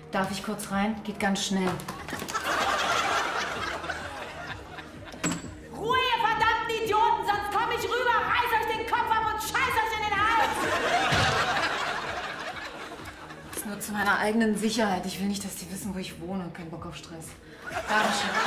Darf ich kurz rein? Geht ganz schnell. Ruhe, ihr verdammten Idioten, sonst komm ich rüber, reiß euch den Kopf ab und scheiß euch in den Hals! Das ist nur zu meiner eigenen Sicherheit. Ich will nicht, dass die wissen, wo ich wohne und keinen Bock auf Stress. Dankeschön.